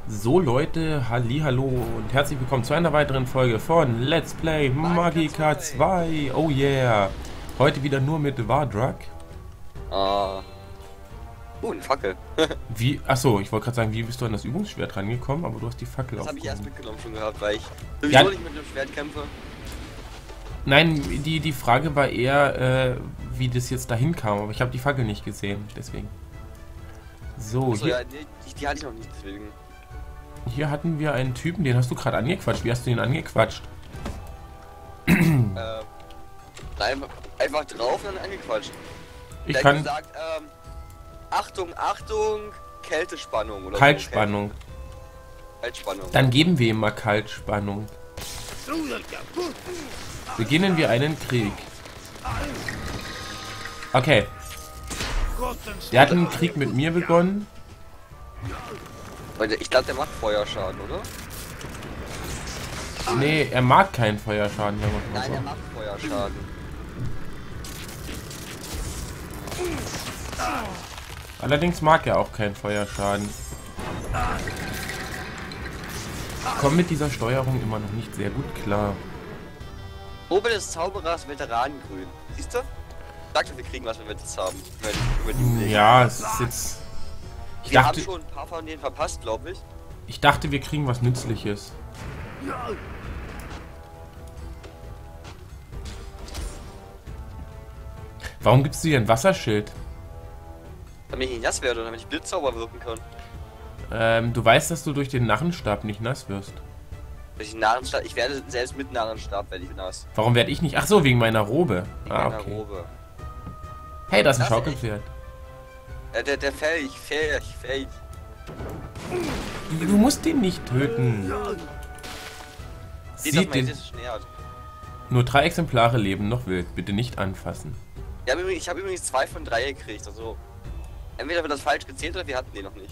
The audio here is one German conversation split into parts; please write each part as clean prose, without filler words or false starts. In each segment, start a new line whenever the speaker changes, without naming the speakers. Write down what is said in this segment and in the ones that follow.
So Leute, hallihallo und herzlich willkommen zu einer weiteren Folge von Let's Play Magicka 2. Oh yeah. Heute wieder nur mit Wardrug.
Eine Fackel.
Wie? Achso, ich wollte gerade sagen, wie bist du an das Übungsschwert rangekommen, aber du hast die Fackel
Das habe ich erst
aufgehoben.
mitgenommen schon gehabt, weil ich sowieso nicht mit dem Schwert kämpfe.
Nein, die Frage war eher, wie das jetzt dahin kam, aber ich habe die Fackel nicht gesehen, deswegen. So,
Achso,
hier,
ja, die hatte ich noch nicht, deswegen.
hier hatten wir einen Typen, den hast du gerade angequatscht. Wie hast du ihn angequatscht?
Einfach drauf und dann angequatscht.
Ich
Der hat
kann...
gesagt, Achtung, Achtung, Kältespannung oder
Kaltspannung.
So. Kaltspannung.
Dann geben wir ihm mal Kaltspannung. Beginnen wir einen Krieg. Okay. Der hat einen Krieg mit mir begonnen.
Ich glaube, der macht Feuerschaden, oder?
Nee, er mag keinen Feuerschaden. Sagen wir mal
Nein, er
so.
macht Feuerschaden.
Allerdings mag er auch keinen Feuerschaden. Ich komme mit dieser Steuerung immer noch nicht sehr gut klar.
Probe des Zauberers Veteranengrün. Siehst du? Sagte, wir kriegen was, wenn wir das haben.
Ja, es ist jetzt...
Wir haben schon ein paar von denen verpasst, glaube ich.
Ich dachte, wir kriegen was Nützliches. Warum gibst du dir ein Wasserschild?
Damit ich nicht nass werde und damit ich Blitzzauber wirken kann.
Du weißt, dass du durch den Narrenstab nicht nass wirst.
Ich werde selbst mit Narrenstab werde ich nass.
Warum werde ich nicht? Ach so, wegen meiner Robe.
Wegen
Ah,
meiner
okay.
Robe.
Hey, da ist ein
Das
Schaukelpferd.
Der fähig.
Du musst den nicht töten.
Sieh, dass
Sieht
man
den.
jetzt nähert.
Nur 3 Exemplare leben noch wild. Bitte nicht anfassen.
Ja, ich habe übrigens 2 von 3 gekriegt. Also entweder wird das falsch gezählt oder wir hatten den noch nicht.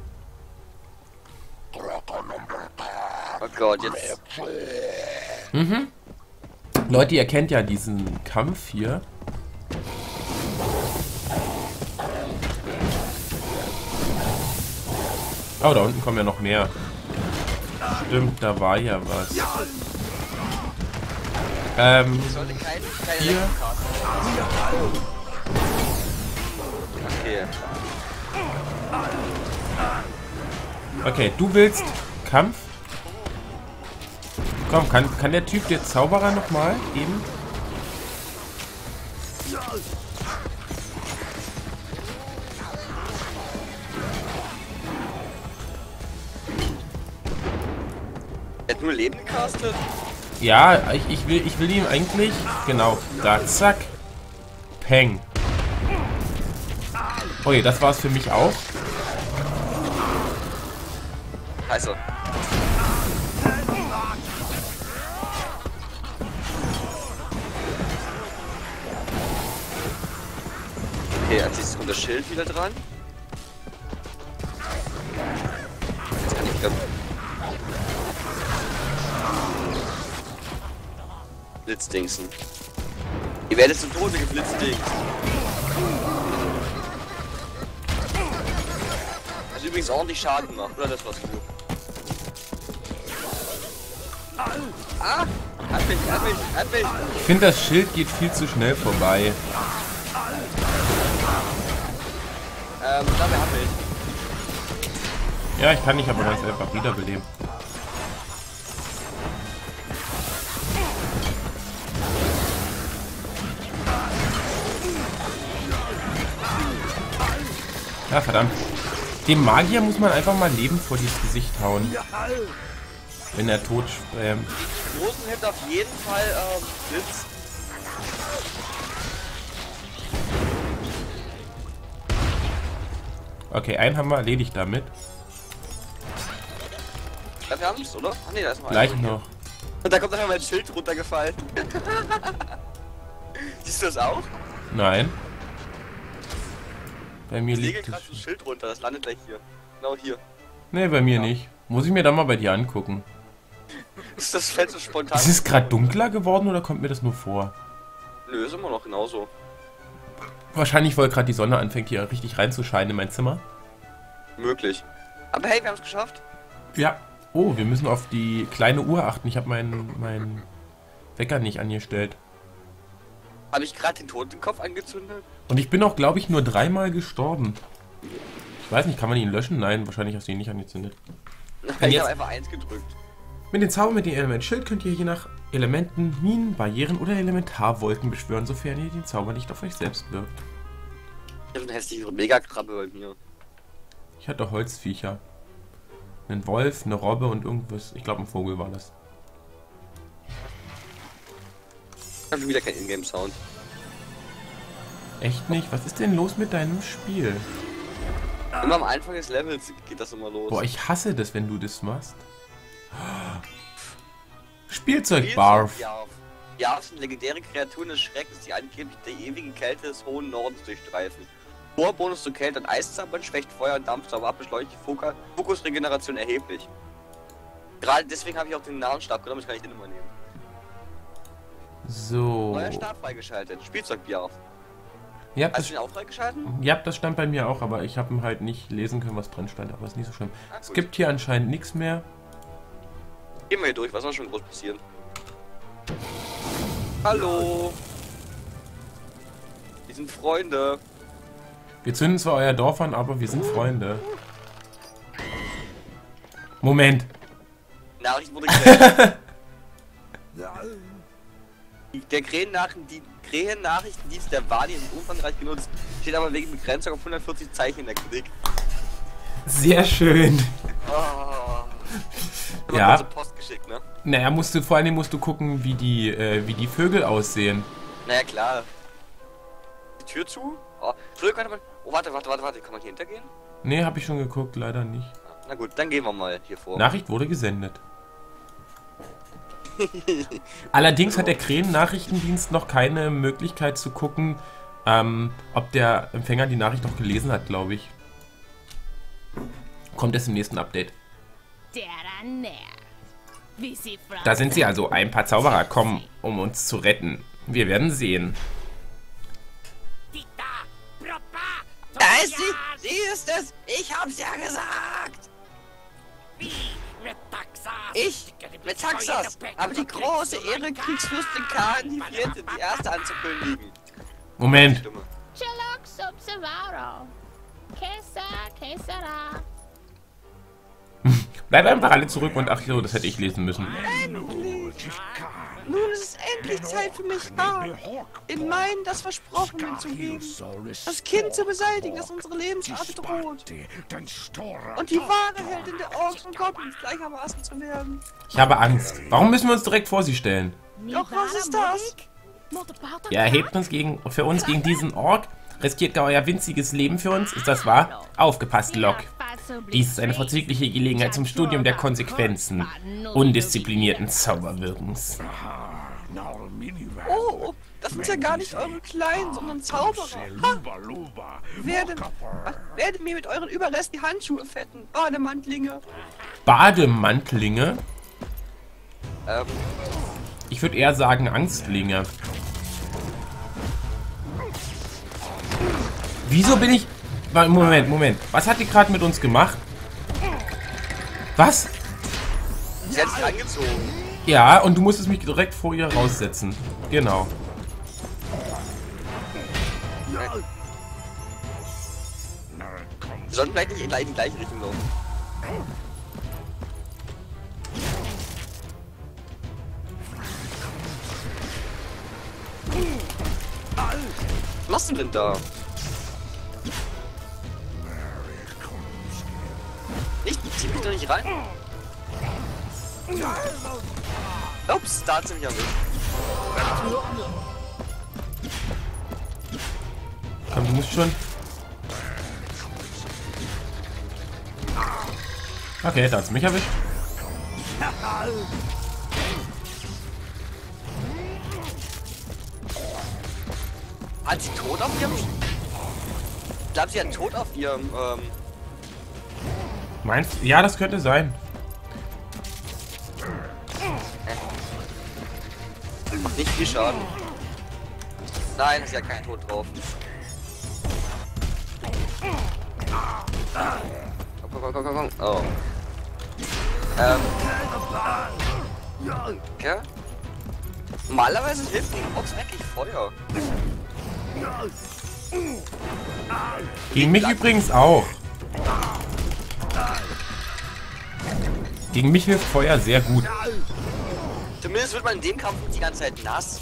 Oh Gott, jetzt.
Mhm. Leute, ihr kennt ja diesen Kampf hier. Oh, da unten kommen ja noch mehr. Stimmt, da war ja was.
Ich sollte keine
hier.
Elektrokarte. Okay.
Okay, du willst Kampf? Komm, kann der Typ der Zauberer nochmal geben?
Er hat nur Leben gecastet?
Ja, ich will ihm eigentlich... Genau, da, zack. Peng. Okay, das war's für mich auch.
Scheiße. Okay, jetzt kommt das Schild wieder dran. Jetzt kann ich wieder... Blitzdingsen. Ihr werdet zu Tode geblitzdingst. Hat übrigens ordentlich Schaden gemacht, oder? Das war's gut. Ah! Hat mich!
Ich finde, das Schild geht viel zu schnell vorbei.
Da wer hat mich?
Ja, ich kann nicht aber ganz einfach wiederbeleben. Ja, verdammt. Dem Magier muss man einfach mal Leben vor dieses Gesicht hauen. Wenn er tot spammt.
Die Großen hätten auf jeden Fall Blitz.
Okay, einen haben wir erledigt damit.
Ja, wir haben es, oder? Ach nee, da ist noch
Gleich
einer.
noch.
Und da kommt einfach mein Schild runtergefallen. Siehst du das auch?
Nein. Bei mir
Ich lege
liegt
gerade
es.
das Schild runter, das landet gleich hier. Genau hier.
Nee, bei mir nicht. Muss ich mir dann mal bei dir angucken.
Ist das Feld so spontan?
Ist es gerade dunkler geworden oder kommt mir das nur vor?
Nö, ist immer noch genauso.
Wahrscheinlich, weil gerade die Sonne anfängt hier richtig reinzuscheinen in mein Zimmer.
Möglich. Aber hey, wir haben es geschafft.
Ja. Oh, wir müssen auf die kleine Uhr achten. Ich habe meinen Wecker nicht angestellt.
Habe ich gerade den Totenkopf angezündet?
Und ich bin auch, glaube ich, nur 3-mal gestorben. Ich weiß nicht, kann man ihn löschen? Nein, wahrscheinlich hast du ihn nicht angezündet.
Ich habe einfach 1 gedrückt.
Mit den Zauber mit dem Element Schild könnt ihr je nach Elementen, Minen, Barrieren oder Elementarwolken beschwören, sofern ihr den Zauber nicht auf euch selbst wirkt.
Ich habe eine hässliche Megakrabbe bei mir.
Ich hatte Holzviecher. Einen Wolf, eine Robbe und irgendwas. Ich glaube, ein Vogel war das.
Ich habe schon wieder keinen Ingame-Sound.
Echt nicht? Was ist denn los mit deinem Spiel?
Immer am Anfang des Levels geht das immer los.
Boah, ich hasse das, wenn du das machst. Spielzeug Barf.
Barf sind legendäre Kreaturen des Schreckens, die angeblich der ewigen Kälte des hohen Nordens durchstreifen. Hoher Bonus zu Kälte und Eiszaubern, schwächt Feuer und Dampfzauber ab, beschleunigt die Fokusregeneration erheblich. Gerade deswegen habe ich auch den Narrenstab genommen, das kann ich den immer nehmen.
So.
Neuer Stab freigeschaltet, Spielzeug Barf.
Ja,
Hast du den auch freigeschalten?
ja, das stand bei mir auch, aber ich habe halt nicht lesen können, was drin stand, aber ist nicht so schlimm.
Ah,
Es
gut.
gibt hier anscheinend nichts mehr.
Gehen wir hier durch, was soll schon groß passieren? Hallo! Wir sind Freunde.
Wir zünden zwar euer Dorf an, aber wir sind Freunde. Moment.
Nachricht wurde gelöscht. Der Krähennachrichtendienst der Wadi ist umfangreich genutzt, steht aber wegen Begrenzung auf 140 Zeichen in der Kritik.
Sehr schön.
Oh.
Ja.
Also Post geschickt, ne?
Naja, vor allem musst du gucken, wie die Vögel aussehen.
Naja, klar. Die Tür zu? Oh, früher konnte man... Oh, warte. Kann man hier hintergehen?
Nee, habe ich schon geguckt, leider nicht.
Na gut, dann gehen wir mal hier vor.
Nachricht wurde gesendet. Allerdings hat der Krähen-Nachrichtendienst noch keine Möglichkeit zu gucken, ob der Empfänger die Nachricht noch gelesen hat, glaube ich. Kommt es im nächsten Update. Da sind sie also, ein paar Zauberer kommen, um uns zu retten. Wir werden sehen.
Da ist sie! Sie ist es! Ich hab's ja gesagt! Ich, Metaxas, habe die große Ehre, Kriegsfürstin Khan die Vierte, die Erste anzukündigen.
Moment.
Stimme.
Bleibt einfach alle zurück und ach so, das hätte ich lesen müssen.
Endlich! Nun ist es endlich Zeit für mich, in meinen das Versprochene zu geben. Das Kind zu beseitigen, das unsere Lebensart bedroht. Und die wahre Heldin der Orks und Goblins gleichermaßen zu werden.
Ich habe Angst. Warum müssen wir uns direkt vor sie stellen?
Doch was ist das?
Ihr erhebt uns für uns gegen diesen Ork? Riskiert gar euer winziges Leben für uns? Ist das wahr? Aufgepasst, Locke. Dies ist eine vorzügliche Gelegenheit zum Studium der Konsequenzen undisziplinierten Zauberwirkens.
Oh, das sind ja gar nicht eure Kleinen, sondern Zauberer. Ha! Werde mir mit euren Überresten die Handschuhe fetten, Bademantlinge.
Bademantlinge? Ich würde eher sagen Angstlinge. Wieso bin ich... Moment. Was hat die gerade mit uns gemacht? Was?
Sie hat sich angezogen.
Ja, und du musstest mich direkt vor ihr raussetzen. Genau.
Wir sollten vielleicht nicht in die gleiche Richtung laufen. Was machst du denn da? Ich zieh mich doch nicht rein. Ups, da hat sie mich erwischt.
Komm, du musst schon... Okay, da hat's mich erwischt.
Hat sie tot auf ihrem... Ich glaube, sie hat tot auf ihrem,
Meinst du? Ja, das könnte sein.
Macht nicht viel Schaden. Nein, ist ja kein Tod drauf. Komm. Oh.
Okay. Normalerweise hilft die Box eigentlich Feuer.
Gegen mich übrigens auch. Gegen mich hilft Feuer sehr gut.
Zumindest wird man in dem Kampf die ganze Zeit nass.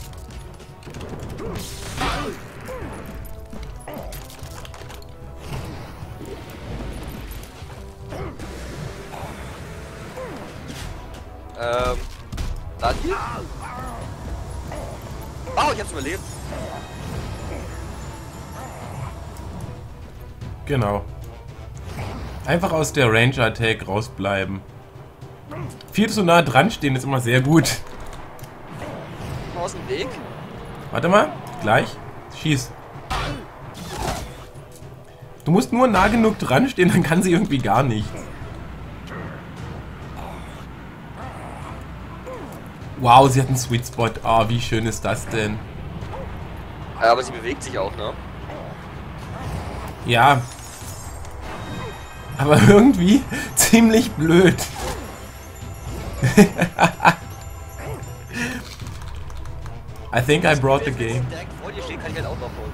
Dann hier. Oh, ich hab's überlebt.
Genau. Einfach aus der Ranger Attack rausbleiben. Viel zu nah dran stehen ist immer sehr gut.
Aus dem Weg.
Warte mal, gleich. Schieß. Du musst nur nah genug dran stehen, dann kann sie irgendwie gar nichts. Wow, sie hat einen Sweet Spot. Oh, wie schön ist das denn?
Ja, aber sie bewegt sich auch, ne?
Ja. Aber irgendwie ziemlich blöd. I think I brought the game.
Direkt vor dir steht, kann ich halt auch noch holen.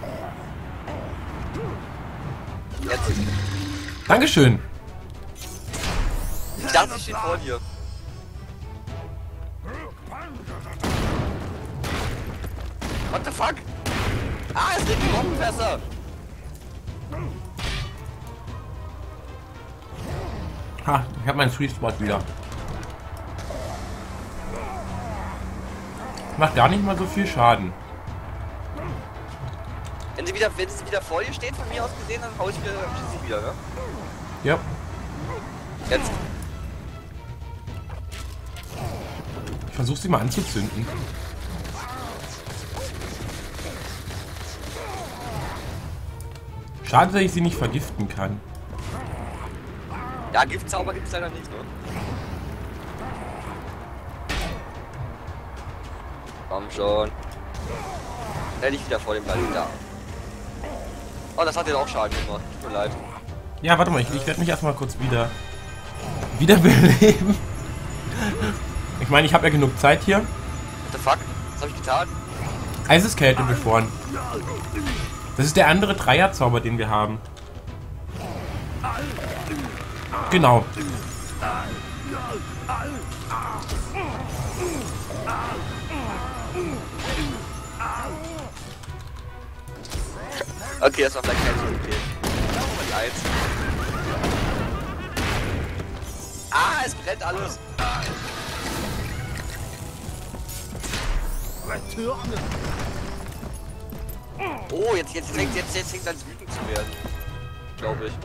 Jetzt.
Dankeschön.
Ich dachte, sie steht vor dir. What the fuck? Ah, es liegt ein Bombenfässer.
Ha, ich habe meinen Sweet Spot wieder. Macht gar nicht mal so viel Schaden.
Wenn sie wieder vor dir steht, von mir aus gesehen, dann schieße ich wieder, ne?
Ja.
Jetzt.
Ich versuche sie mal anzuzünden. Schade, dass ich sie nicht vergiften kann.
Ja, Giftzauber gibt's leider nicht, ne? Komm schon. Hätte ich wieder vor dem Ball da. Oh, das hat dir auch Schaden gemacht. Tut mir leid.
Ja, warte mal, ich werde mich erstmal kurz wiederbeleben. Ich meine, ich habe ja genug Zeit hier.
What the fuck? Was habe ich getan?
Eiseskälte beschworen. Das ist der andere Dreierzauber, den wir haben. Genau.
Okay, das war vielleicht kein so okay. Und eins. Ah, es brennt alles. Oh, jetzt fängt es wütend zu werden. Glaube ich.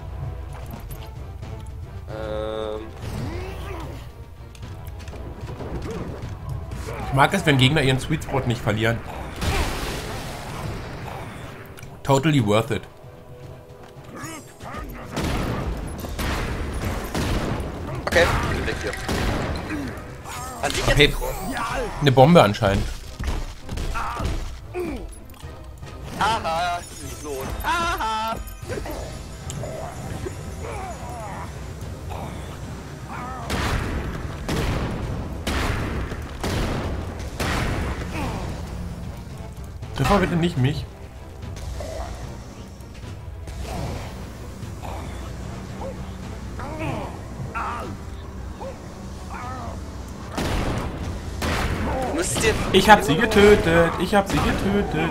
Ich mag es, wenn Gegner ihren Sweet Spot nicht verlieren. Totally worth it.
Okay, ich bin weg hier. An dich jetzt
Okay. Eine Bombe anscheinend.
Aha, so. Aha.
Triff mal bitte nicht mich. Ich hab sie getötet. Ich hab sie getötet.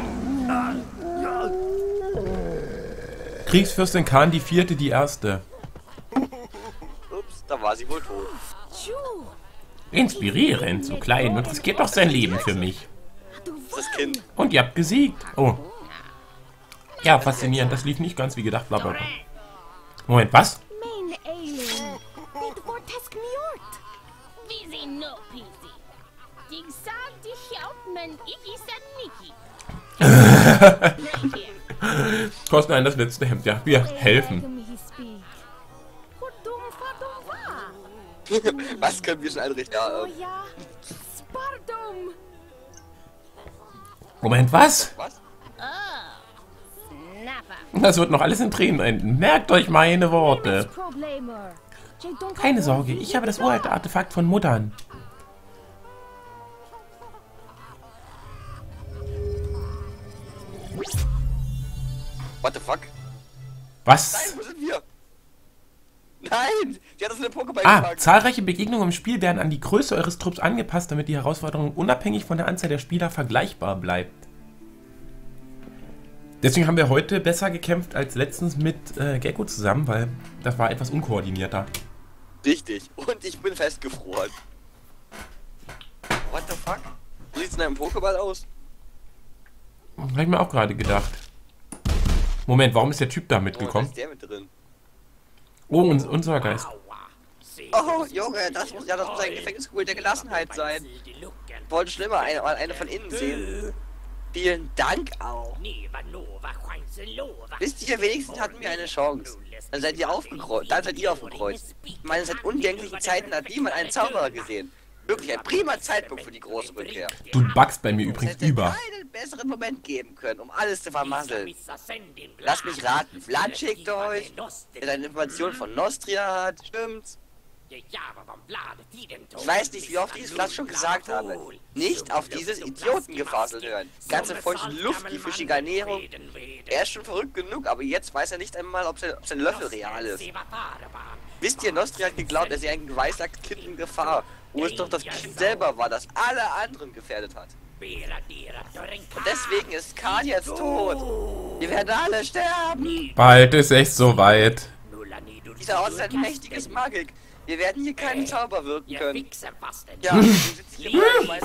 Kriegsfürstin Khan die vierte, die erste.
Ups, da war sie wohl tot.
Inspirierend, so klein und riskiert doch sein Leben für mich.
Das Kind.
Und ihr habt gesiegt. Oh. Ja, faszinierend. Das lief nicht ganz wie gedacht. Blablabla. Moment, was? Kostet ein das letzte Hemd. Ja, wir helfen.
Was können wir schon einrichten? Ja,
Moment, was?
was?
Das wird noch alles in Tränen enden. Merkt euch meine Worte. Keine Sorge, ich habe das uralte Artefakt von Muttern.
What the fuck?
Was?
Nein, wo sind wir? Nein! Die hat uns in den Pokéball gepackt.
Zahlreiche Begegnungen im Spiel werden an die Größe eures Trupps angepasst, damit die Herausforderung unabhängig von der Anzahl der Spieler vergleichbar bleibt. Deswegen haben wir heute besser gekämpft als letztens mit Gecko zusammen, weil das war etwas unkoordinierter.
Richtig. Und ich bin festgefroren. What the fuck? Wie sieht's in einem Pokéball aus?
Habe ich mir auch gerade gedacht. Moment, warum ist der Typ da mitgekommen?
Oh, ist der mit drin?
Oh, unser Geist.
Oh, Junge, das muss ein Gefängniskult der Gelassenheit sein. Wollte schlimmer, eine von innen sehen. Vielen Dank auch. Wisst ihr, wenigstens hatten wir eine Chance. Dann seid ihr aufgekreuzt. Ich meine, seit undenklichen Zeiten hat niemand einen Zauberer gesehen. Wirklich ein prima Zeitpunkt für die große Rückkehr.
Du buggst bei mir übrigens über.
Es hätte keinen besseren Moment geben können, um alles zu vermasseln. Lass mich raten, Vlad schickt euch, der seine Informationen von Nostria hat, stimmt's? Ich weiß nicht, wie oft ich es Vlad schon gesagt habe. Nicht auf dieses Idiotengefasel hören. Ganze feuchte Luft, die fischige Ernährung. Er ist schon verrückt genug, aber jetzt weiß er nicht einmal, ob sein Löffel real ist. Wisst ihr, Nostria hat geglaubt, er sei ein geweissagtes Kind in Gefahr, wo es doch das Kind selber war, das alle anderen gefährdet hat. Und deswegen ist Khan jetzt tot. Wir werden alle sterben.
Bald ist echt soweit.
Dieser Ort ist ein mächtiges Magik. Wir werden hier keinen Zauber wirken können. Ja, wir sitzen hier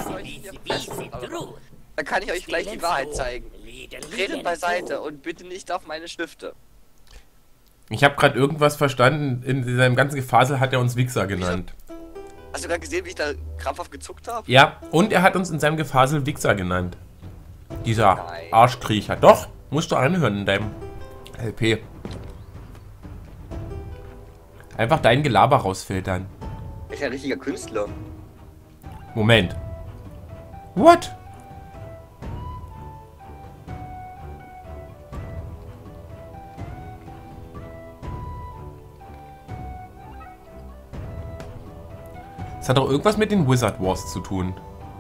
dann kann ich euch gleich die Wahrheit zeigen. Tretet beiseite und bitte nicht auf meine Stifte.
Ich habe gerade irgendwas verstanden. In seinem ganzen Gefasel hat er uns Wichser genannt.
Hast du gerade gesehen, wie ich da krampfhaft gezuckt habe?
Ja, und er hat uns in seinem Gefasel Wichser genannt. Dieser Arschkriecher. Doch, musst du anhören in deinem LP. Einfach dein Gelaber rausfiltern.
Er ist ja ein richtiger Künstler.
Moment. What? Das hat doch irgendwas mit den Wizard Wars zu tun.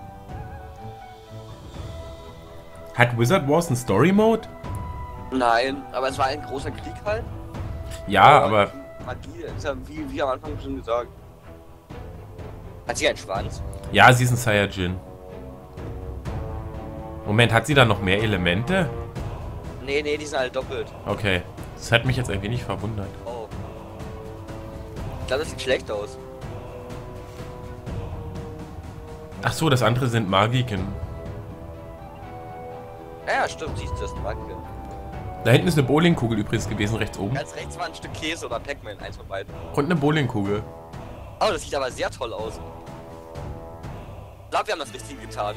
Hat Wizard Wars einen Story Mode?
Nein, aber es war ein großer Krieg halt.
Ja, aber...
Magie ist ja wie am Anfang schon gesagt. Hat sie einen Schwanz?
Ja, sie ist ein Saiyajin. Moment, hat sie da noch mehr Elemente?
Nee, die sind alle doppelt.
Okay, das hat mich jetzt ein wenig verwundert.
Oh. Ich glaube, das sieht schlecht aus.
Ach so, das andere sind Magiken.
Ja, stimmt, siehst du, das ist Magiker.
Da hinten ist eine Bowlingkugel übrigens gewesen, rechts oben.
Ganz rechts war ein Stück Käse oder Pac-Man, eins von beiden.
Und eine Bowlingkugel.
Oh, das sieht aber sehr toll aus. Ich glaube, wir haben das Richtige getan.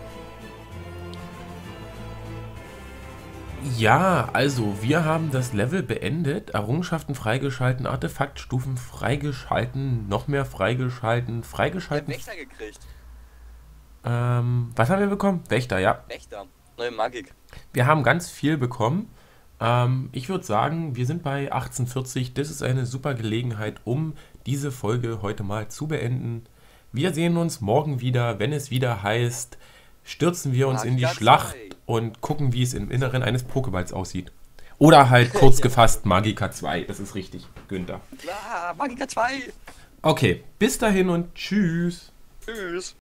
Ja, also, wir haben das Level beendet, Errungenschaften freigeschalten, Artefaktstufen freigeschalten, noch mehr freigeschalten,
Wir haben Wächter gekriegt.
Was haben wir bekommen? Wächter, ja.
Wächter. Neue Magik.
Wir haben ganz viel bekommen. Ich würde sagen, wir sind bei 18:40. Das ist eine super Gelegenheit, um diese Folge heute mal zu beenden. Wir sehen uns morgen wieder, wenn es wieder heißt, stürzen wir uns in die Schlacht und gucken, wie es im Inneren eines Pokeballs aussieht. Oder halt kurz gefasst Magika 2. Das ist richtig, Günther.
Ja, Magika 2.
Okay, bis dahin und tschüss.
Tschüss.